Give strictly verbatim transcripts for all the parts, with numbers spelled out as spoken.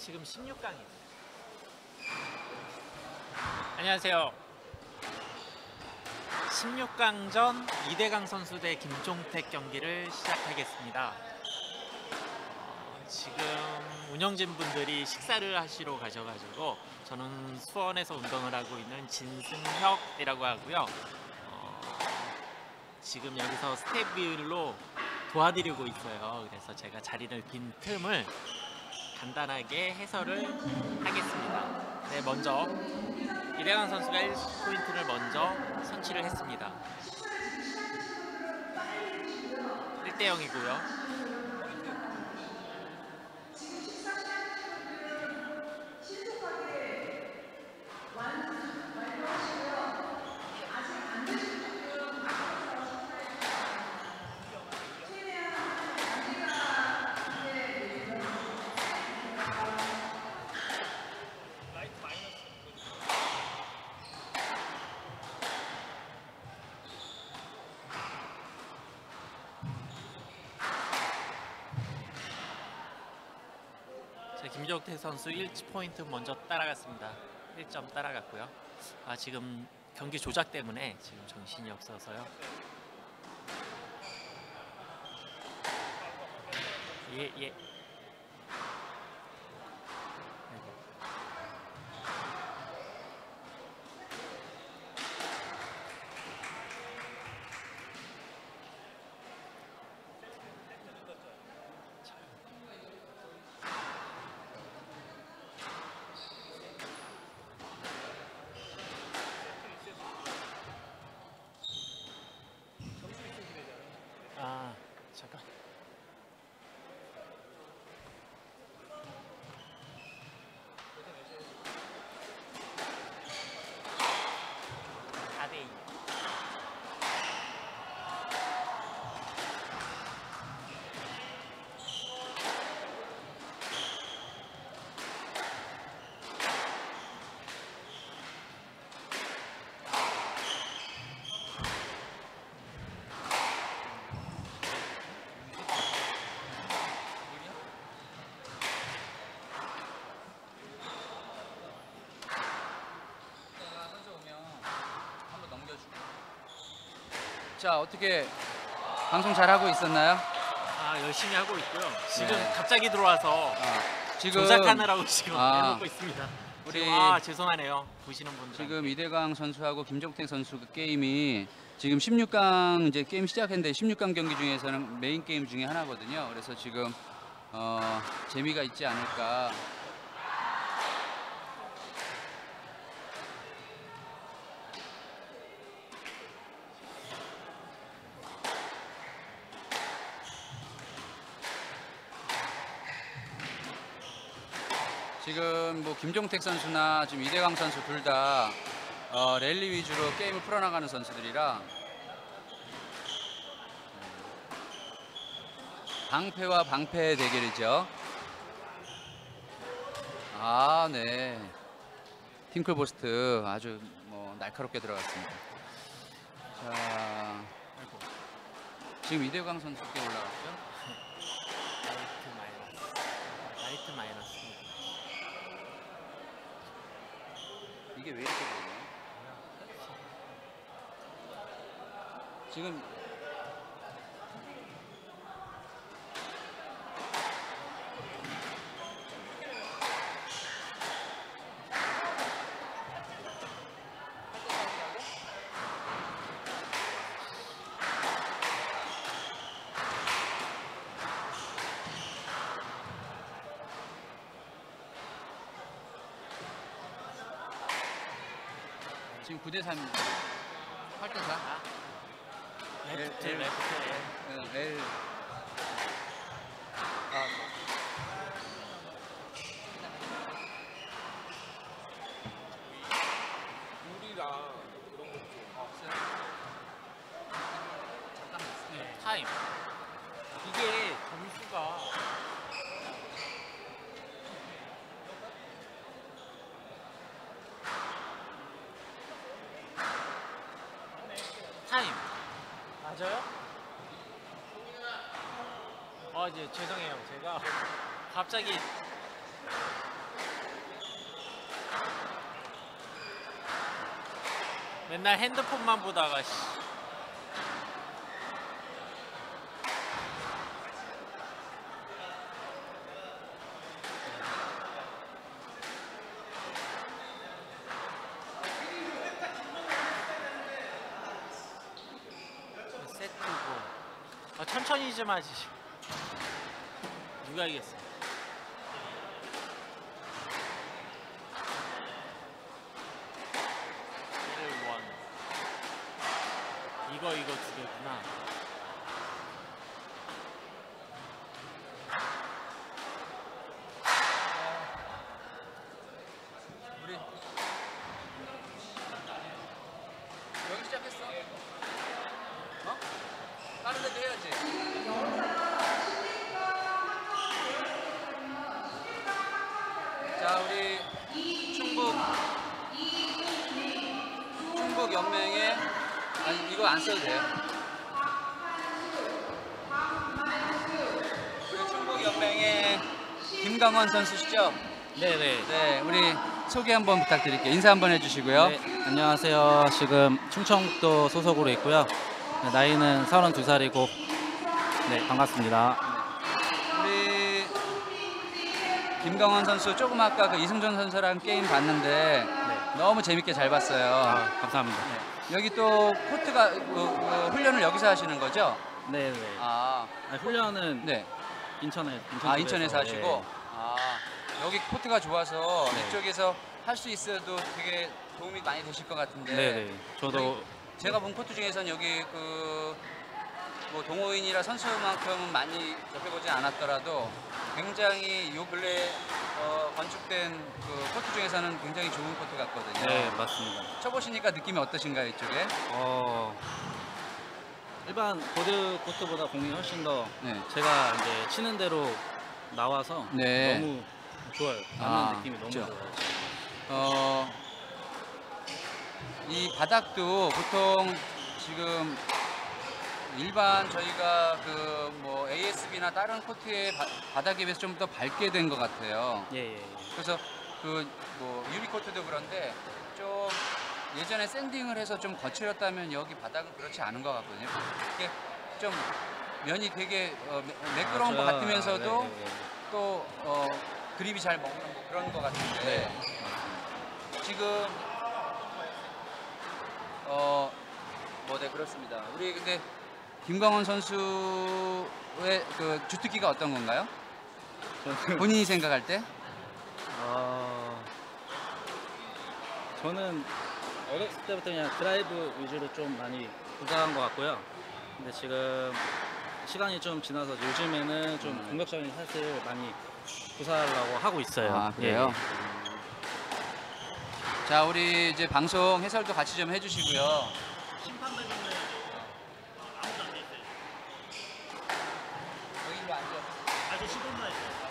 지금 십육 강입니다. 안녕하세요. 십육 강전 이대강 선수 대 김종택 경기를 시작하겠습니다. 어, 지금 운영진 분들이 식사를 하시러 가셔가지고 저는 수원에서 운동을 하고 있는 진승혁이라고 하고요. 어, 지금 여기서 스텝일로 도와드리고 있어요. 그래서 제가 자리를 빈 틈을 간단하게 해설을 하겠습니다. 네, 먼저 이대강 선수가 일 포인트를 먼저 선취를 했습니다. 일 대 영이고요. 김종택 선수 일 포인트 먼저 따라갔습니다. 일 점 따라갔고요. 아, 지금 경기 조작 때문에 지금 정신이 없어서요. 예, 예. 아, 잠깐. 사 대 이. 자, 어떻게 방송 잘 하고 있었나요? 아, 열심히 하고 있고요. 지금 네. 갑자기 들어와서 아, 지금 조작하느라고 지금 아, 해놓고 있습니다. 우리 지금, 아, 죄송하네요. 보시는 분들. 지금 이대강 선수하고 김종택 선수 그 게임이 지금 십육 강 이제 게임 시작했는데 십육 강 경기 중에서는 메인 게임 중에 하나거든요. 그래서 지금 어, 재미가 있지 않을까. 지금 뭐 김종택 선수나 지금 이대강 선수 둘 다 어, 랠리 위주로 게임을 풀어나가는 선수들이라 방패와 방패의 대결이죠. 아, 네. 팅클보스트 아주 뭐 날카롭게 들어갔습니다. 자, 지금 이대강 선수 께 올라갔죠? 라이트 마이너스. 라이트 마이너스. 이게 왜 이렇게 되냐? 지금 지금 구 대 삼입니다. 팔 대 사. 레프트, L, 레프트. L. 아. 우리랑 그런 거좀 없어요? 잠깐만. 네, 타임. 이게 점수가 타임. 맞아요? 아, 이제 죄송해요. 제가 갑자기 맨날 핸드폰만 보다가 씨. 세트고. 아, 천천히 좀 하지. 누가 이겼어? 원. 이거 이거 두 개구나. 우리 여기 시작했어? 어? 다른 데도 해야지. 자, 우리 충북 충북 연맹의 아니 이거 안 써도 돼요. 우리 충북 연맹의 김강원 선수시죠? 네네. 네, 우리 소개 한번 부탁드릴게요. 인사 한번 해주시고요. 네, 안녕하세요. 지금 충청북도 소속으로 있고요. 네, 나이는 서른두 살이고, 네, 반갑습니다. 우리 김강원 선수 조금 아까 그 이승준 선수랑 게임 봤는데 너무 재밌게 잘 봤어요. 아, 감사합니다. 네. 여기 또 코트가 그, 그 훈련을 여기서 하시는 거죠? 네네. 아, 아니, 훈련은 네. 인천에, 인천 아 쪽에서, 인천에서 하시고. 아, 여기 코트가 좋아서 네. 이쪽에서 할 수 있어도 되게 도움이 많이 되실 것 같은데. 네. 네네. 저도 제가 본 코트 중에서는 여기 그 뭐 동호인이라 선수만큼은 많이 접해보진 않았더라도 굉장히 요 근래 어, 건축된 그 코트 중에서는 굉장히 좋은 코트 같거든요. 네, 맞습니다. 쳐보시니까 느낌이 어떠신가요, 이쪽에? 어, 일반 보드 코트보다 공이 훨씬 더 네. 제가 이제 치는 대로 나와서 네. 너무 좋아요. 맞는 아, 느낌이 너무 그렇죠. 좋아요. 어, 이 바닥도 보통 지금 일반 저희가 그 뭐 에이에스비나 다른 코트의 바, 바닥에 비해서 좀 더 밝게 된 것 같아요. 예, 예, 예. 그래서 그 뭐 유리 코트도 그런데 좀 예전에 샌딩을 해서 좀 거칠었다면 여기 바닥은 그렇지 않은 것 같거든요. 이게 좀 면이 되게 어, 매- 매끄러운 아, 것 제가- 같으면서도 네, 네, 네. 또 어, 그립이 잘 먹는 뭐 그런 것 같은데 네. 지금 어, 뭐 네 그렇습니다. 우리 근데 김광원 선수의 그 주특기가 어떤 건가요? 저는 본인이 생각할 때? 어, 저는 어렸을 때부터 그냥 드라이브 위주로 좀 많이 구사한 것 같고요. 근데 지금 시간이 좀 지나서 요즘에는 좀 음. 공격적인 샷을 많이 구사하려고 하고 있어요. 아, 그래요? 예. 자, 우리 이제 방송 해설도 같이 좀 해주시고요. 심판들 중에 아무도 안 됐어요. 여기 일로 앉아. 아직 십 분만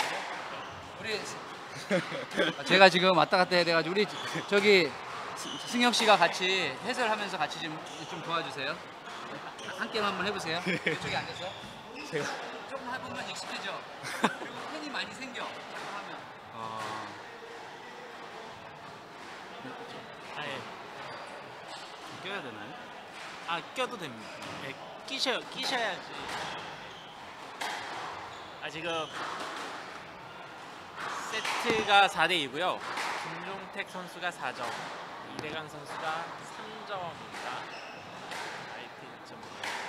했어요. 우리 제가 지금 왔다 갔다 해야 돼가지고 우리 저기 스- 승혁 씨가 같이 해설하면서 같이 좀, 좀 도와주세요. 한 게임 한번 해보세요. 이쪽에 앉아서. 제가 조금 해보면 익숙해져. 그리고 팬이 많이 생겨. 하면. 어... 아예 껴야 되나요? 아, 껴도 됩니다. 네, 끼셔 끼셔야지. 아, 지금 세트가 사 대 이고요. 김종택 선수가 사 점, 이대강 선수가 삼 점입니다. 라이트 일 점.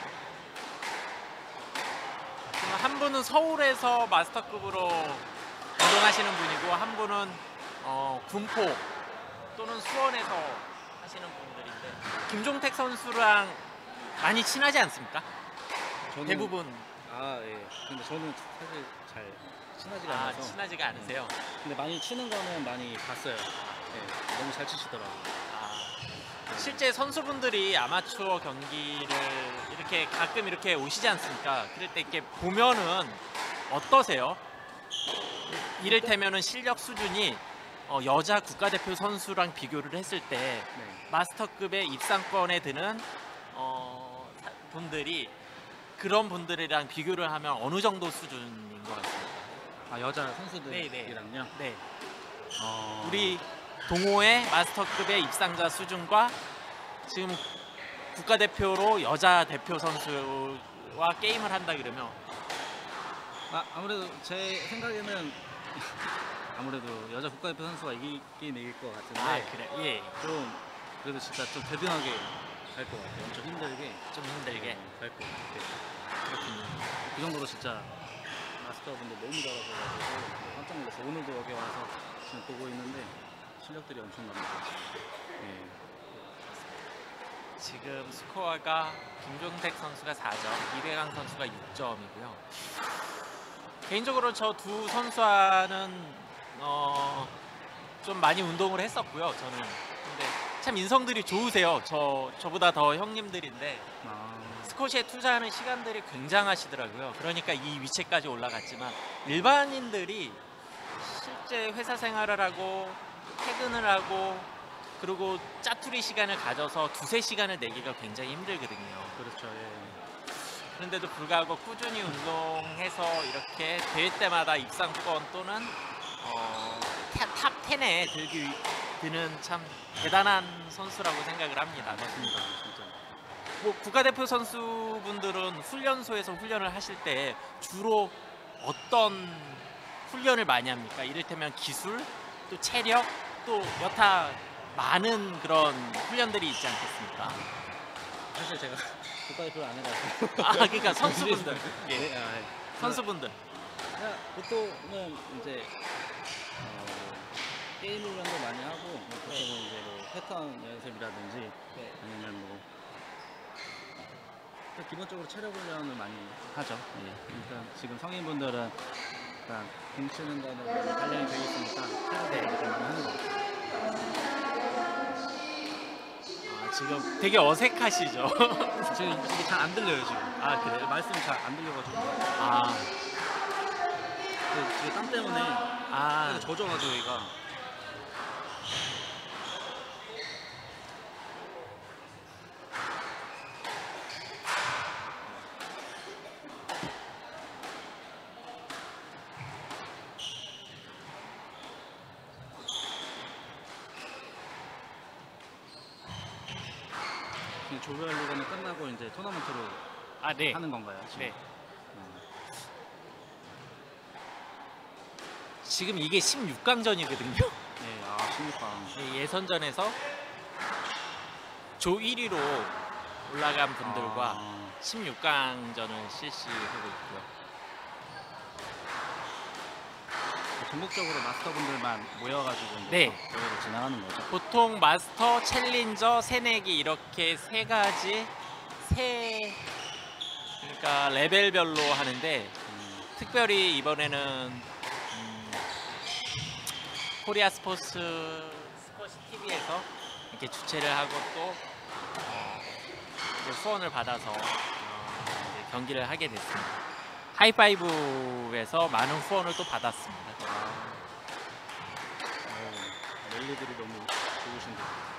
지금 한 분은 서울에서 마스터급으로 운동하시는 분이고, 한 분은 어, 군포 또는 수원에서 하시는 분들인데, 김종택 선수랑 많이 친하지 않습니까? 저는 대부분 아 예. 근데 저는 사실 잘 친하지가 아, 않아서. 친하지가 않으세요. 근데 많이 치는 거는 많이 봤어요. 예. 너무 잘 치시더라고요. 아, 실제 선수분들이 아마추어 경기를 이렇게 가끔 이렇게 오시지 않습니까? 그럴 때 이렇게 보면은 어떠세요? 이를테면은 실력 수준이 어, 여자 국가대표 선수랑 비교를 했을 때 네. 마스터급의 입상권에 드는 어, 사- 분들이 그런 분들이랑 비교를 하면 어느 정도 수준인 것 같습니다. 아 여자 선수들이랑요. 네. 어... 우리 동호회 마스터급의 입상자 수준과 지금 국가대표로 여자 대표 선수와 게임을 한다 그러면 아, 아무래도 제 생각에는 아무래도 여자 국가대표 선수가 이기긴 이길 것 같은데 아 그래 예 좀 그래도 진짜 좀 대등하게 갈 것 같아요. 엄청 힘들게 좀 힘들게 갈 것 같아요. 그렇군요. 그 정도로 진짜 마스터분들 너무 잘하셔가지고 깜짝 놀랐어요. 오늘도 여기 와서 지금 보고 있는데 실력들이 엄청납니다. 예. 지금 스코어가 김종택 선수가 사 점, 이대강 선수가 육 점이고요. 개인적으로 저 두 선수와는 어, 좀 많이 운동을 했었고요. 저는 근데 참 인성들이 좋으세요. 저 저보다 더 형님들인데 아, 스쿼시에 투자하는 시간들이 굉장하시더라고요. 그러니까 이 위치까지 올라갔지만 일반인들이 실제 회사 생활을 하고 퇴근을 하고 그리고 짜투리 시간을 가져서 두세 시간을 내기가 굉장히 힘들거든요. 그렇죠. 예. 그런데도 불구하고 꾸준히 운동해서 이렇게 대회 때마다 입상권 또는 어, 탑, 탑 텐에 들기 위- 드는 참 대단한 선수라고 생각을 합니다. 맞습니다. 진짜. 뭐 국가대표 선수분들은 훈련소에서 훈련을 하실 때 주로 어떤 훈련을 많이 합니까? 이를테면 기술, 또 체력, 또 여타 많은 그런 훈련들이 있지 않겠습니까? 사실 제가 국가대표를 안 해가지고. 아, 그러니까 선수분들, 예, 예, 아, 예. 선수분들. 그냥 보통은 이제 어, 게임 훈련도 많이 하고 보통은 이제 뭐 패턴 연습이라든지 네. 아니면 뭐 기본적으로 체력 훈련을 많이 하죠. 예. 일단 지금 성인분들은 일단 공 치는 거는 많이 단련이 되어 있으니까 체력 네. 훈련을 좀 많이 하는 것 같아요. 아, 지금 되게 어색하시죠? 지금 이게 잘 안 들려요 지금. 아, 그래요? 말씀이 잘 안 들려가지고. 아, 그 지금 땀 때문에 아, 젖어가지고 얘가. 지금 조별 리그는 끝나고 이제 토너먼트로 아, 네. 하는 건가요? 지금? 네. 어. 지금 이게 십육 강전이거든요. 네, 아 십육 강. 예선전에서 조 일 위로 올라간 분들과 아, 십육 강전을 실시하고 있고요. 전국적으로 마스터분들만 모여가지고 이제 네. 대회를 진행하는 거죠. 보통 마스터, 챌린저, 새내기 이렇게 세 가지 세 그러니까 레벨별로 하는데 음, 특별히 이번에는 음, 코리아 스포츠 스포츠 티비에서 이렇게 주최를 하고 또 어, 이제 후원을 받아서 어, 이제 경기를 하게 됐습니다. 하이파이브에서 많은 후원을 또 받았습니다. 아, 어, 랠리들이 너무 좋으신데.